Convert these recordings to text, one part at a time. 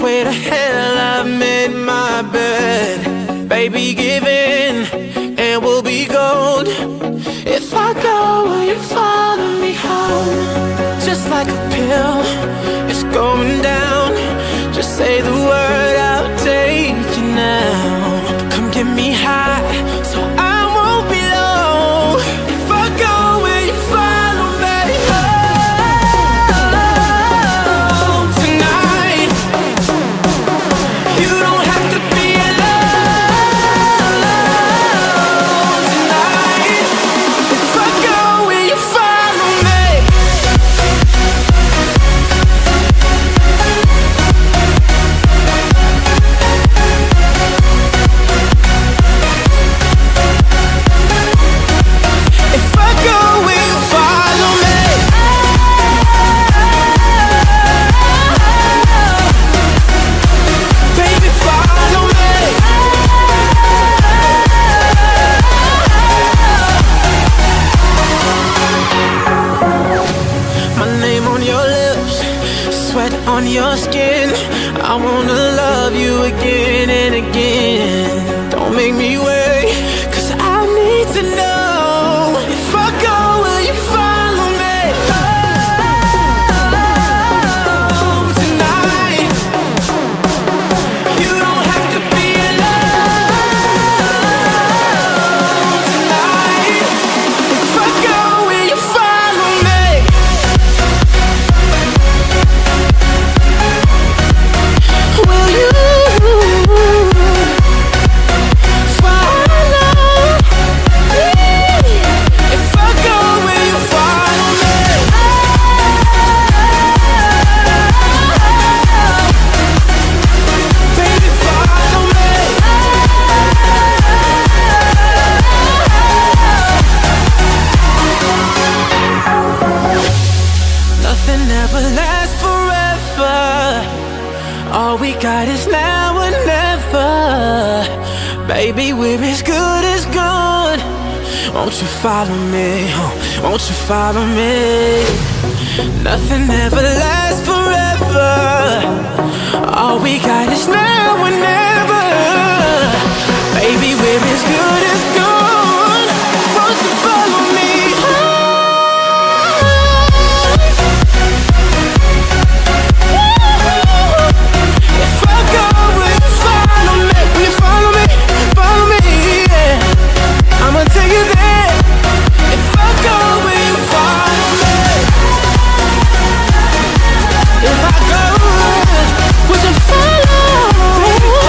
swear to hell I've made my bed. Baby, give in and we'll be gold. If I go, will you follow me home? Just like a pill, it's going down. Just say the word, I'll take you now. Come get me high, so I won't be low. If I go, will you follow me home tonight? You don't have to be alone tonight. If I go, will you follow me? If I go, will you follow me? Baby, follow me. My name on your lips, sweat on your skin. I wanna love you again and again. Don't make me wait, 'cause I need to know. If I go, will you follow me home tonight? You don't have to be alone tonight. If I go, will you follow me? Will you follow me? If I go, will you follow me? Baby, follow me. Nothing ever lasts forever. All we got is now and never. Baby, we're as good as gone. Won't you follow me? Won't you follow me? Nothing ever lasts forever. All we got is now and never. Baby, we're as good as gone. Won't you follow me? If I go, will you follow me? Will you follow me? Follow me, yeah. I'ma take you there. If I go, will you follow me? If I go, would you follow? Baby,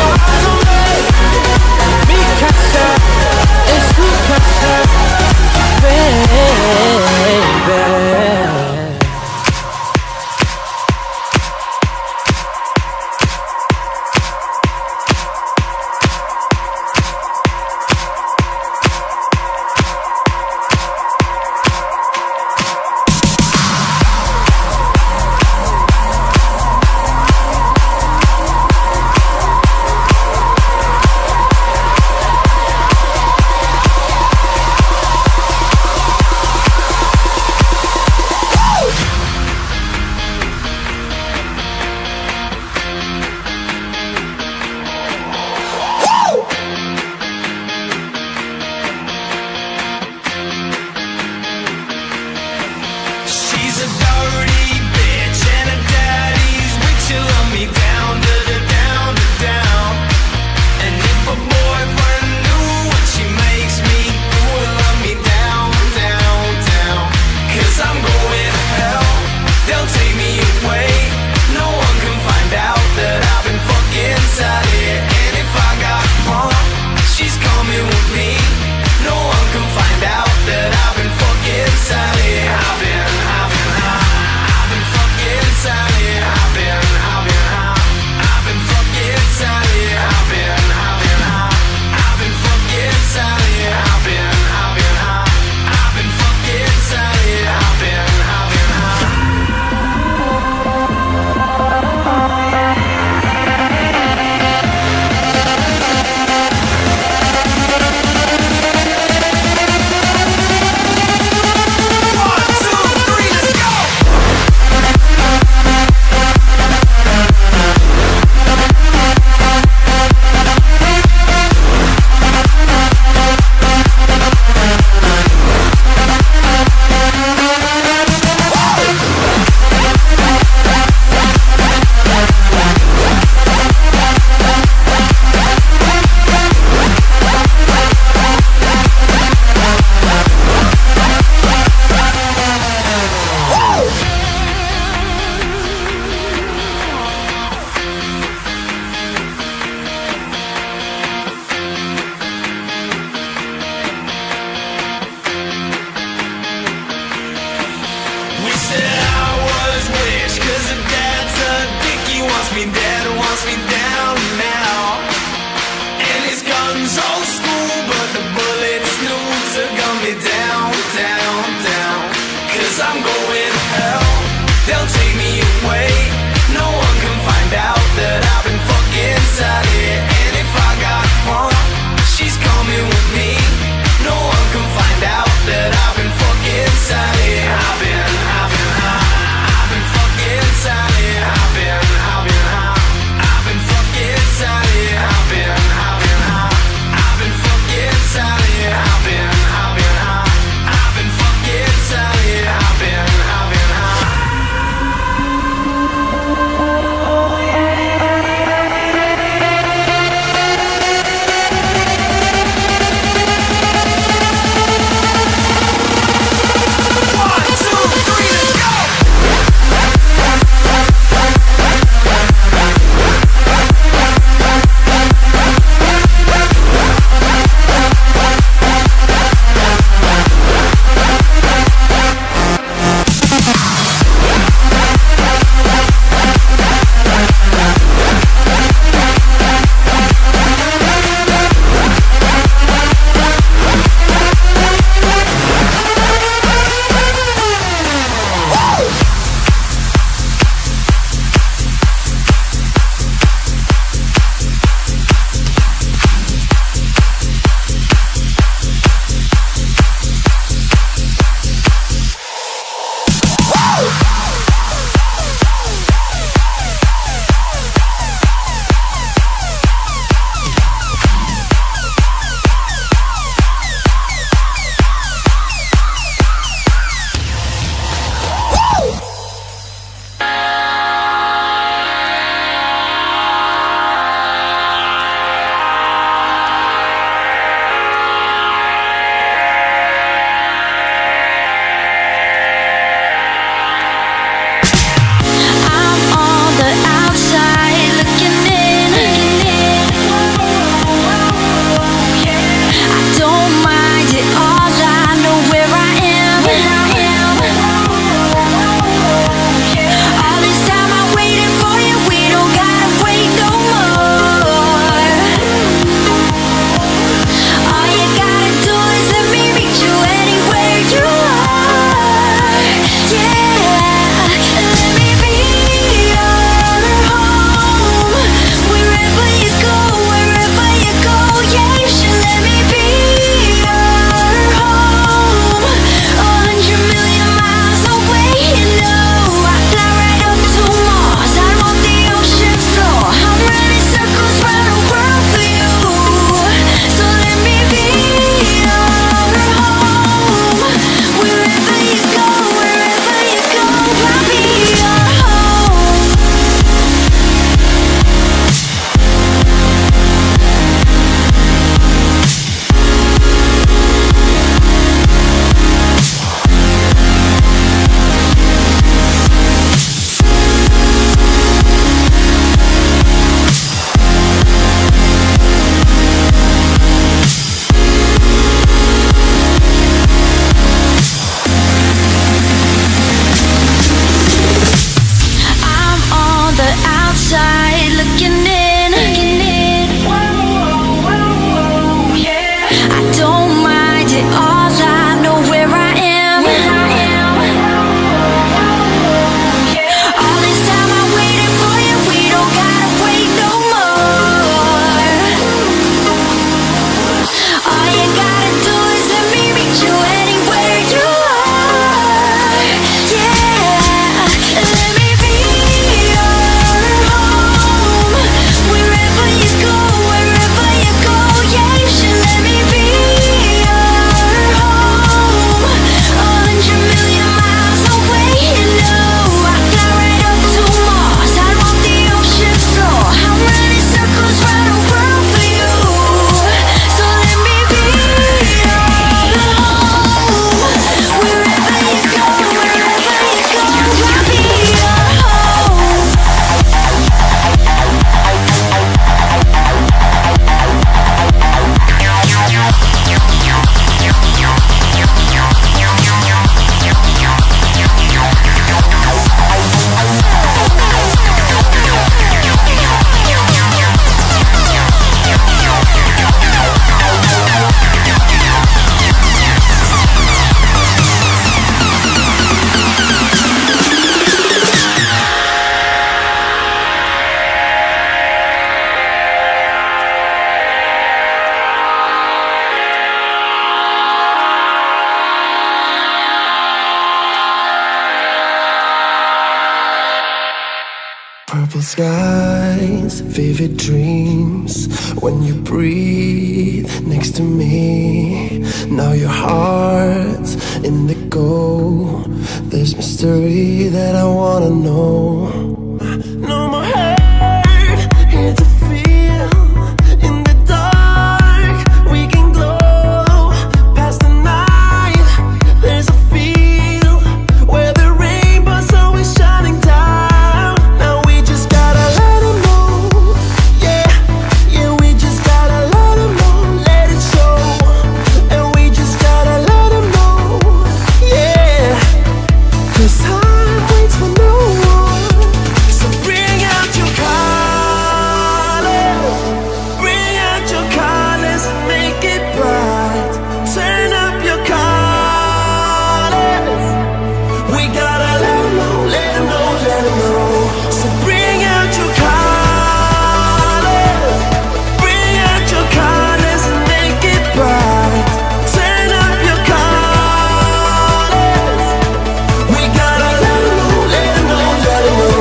skies, vivid dreams. When you breathe next to me, now your heart's indigo. There's mystery that I wanna know. No more hurt, here to feel. In the dark, we can glow. Past the night, there's a feel where the rainbow's always shining down. Now we just gotta let them know. Yeah, yeah, we just gotta let them know. Let it show. And we just gotta let them know. Yeah, 'cause time waits for no one. So bring out your colors, bring out your colors and make it bright. Turn up your colors. We gotta let them know, let them know, let them know. So bring out your colors, bring out your colors and make it bright. Turn up your colors. We gotta let them know, let them know, let them know.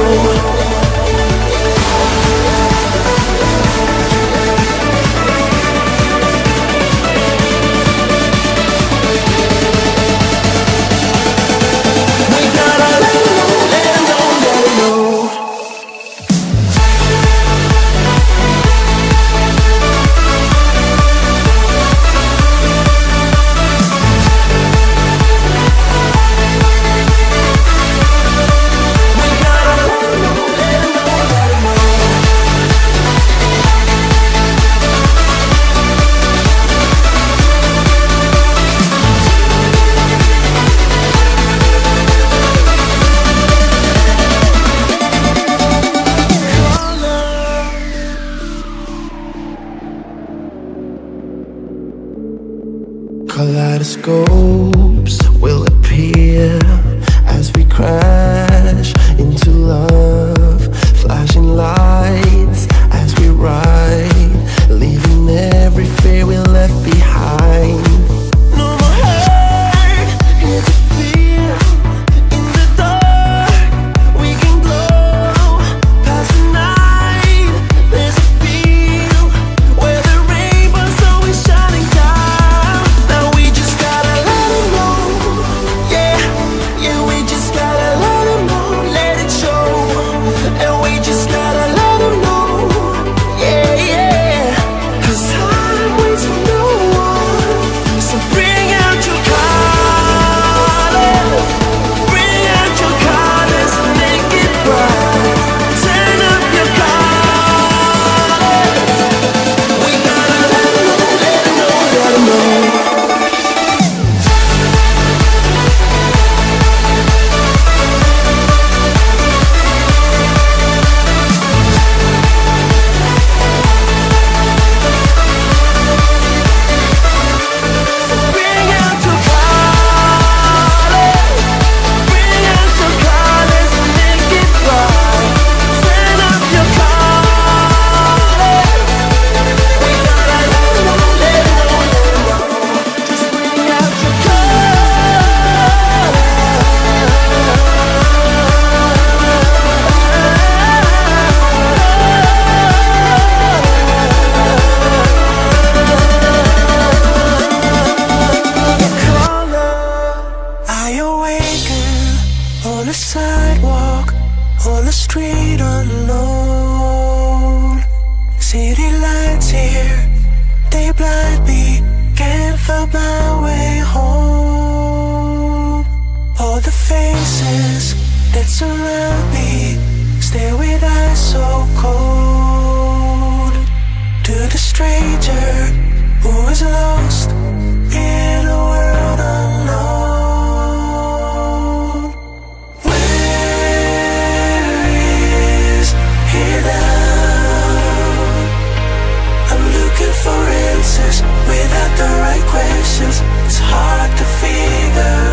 We gotta let them know, let them know, let them know. We gotta let them know, let them know, let them know. Kaleidoscopes will appear as we crash into love. Flashing lights as we ride, leaving every fear we left behind. No more hurt, here to feel. In the dark, we can glow. Past the night, there's a feel where the rainbow's always shining down. Now we just gotta let them know. Yeah, yeah, we just gotta let them know. Let it show. And we just gotta let them know. Yeah, yeah. 'Cause time waits for no one. So bring out your colors, bring out your colors and make it bright. Turn up your colors. We gotta let them know, let them know, let them know. Bring out your colors, bring out your colors and make it bright. Turn up your colors. We gotta let them know, let them know, let them know. Just bring out your I awaken on a sidewalk, on the street alone. City lights here, they blind me, can't find my way home. All the faces that surround me stare with eyes so cold. To the stranger who is lost in a world unknown. Where is he now? I'm looking for answers without the right questions. It's hard to figure